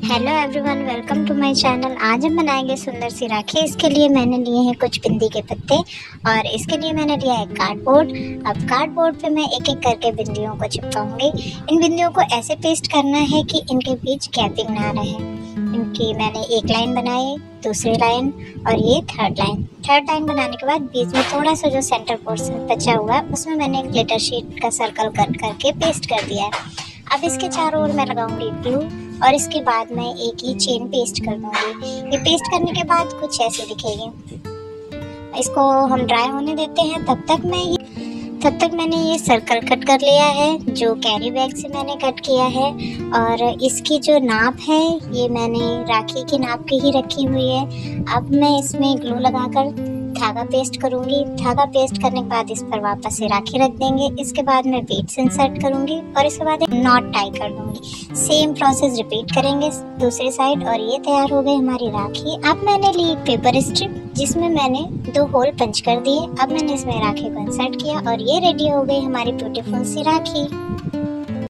Hello everyone, welcome to my channel. आज हम बनाएंगे सुंदर सी राखी। इसके लिए मैंने लिए हैं कुछ बिंदी के पत्ते और इसके लिए मैंने लिया है कार्डबोर्ड। अब कार्डबोर्ड पे मैं एक एक करके बिंदियों को चिपकाऊंगी। इन बिंदियों को ऐसे पेस्ट करना है कि इनके बीच गैपिंग ना रहे। इनकी मैंने एक लाइन बनाई, दूसरी लाइन और ये थर्ड लाइन बनाने के बाद बीच में थोड़ा सा जो सेंटर पोर्शन बचा हुआ है उसमें मैंने एक ग्लिटर शीट का सर्कल कट करके पेस्ट कर दिया है। अब इसके चारों ओर मैं लगाऊंगी ग्लू और इसके बाद मैं एक ही चेन पेस्ट कर दूंगी। ये पेस्ट करने के बाद कुछ ऐसे दिखेगी। इसको हम ड्राई होने देते हैं। तब तक मैंने ये सर्कल कट कर लिया है जो कैरी बैग से मैंने कट किया है। और इसकी जो नाप है ये मैंने राखी की नाप की ही रखी हुई है। अब मैं इसमें ग्लू लगाकर धागा पेस्ट करूंगी। धागा पेस्ट करने के बाद इस पर वापस से राखी रख देंगे। इसके बाद मैं बीड्स इंसर्ट करूंगी और इसके बाद एक नॉट टाई कर दूंगी। सेम प्रोसेस रिपीट करेंगे दूसरी साइड और ये तैयार हो गई हमारी राखी। अब मैंने ली एक पेपर स्ट्रिप जिसमें मैंने 2 होल पंच कर दिए। अब मैंने इसमें राखी को इंसर्ट किया और ये रेडी हो गई हमारी ब्यूटीफुल सी राखी।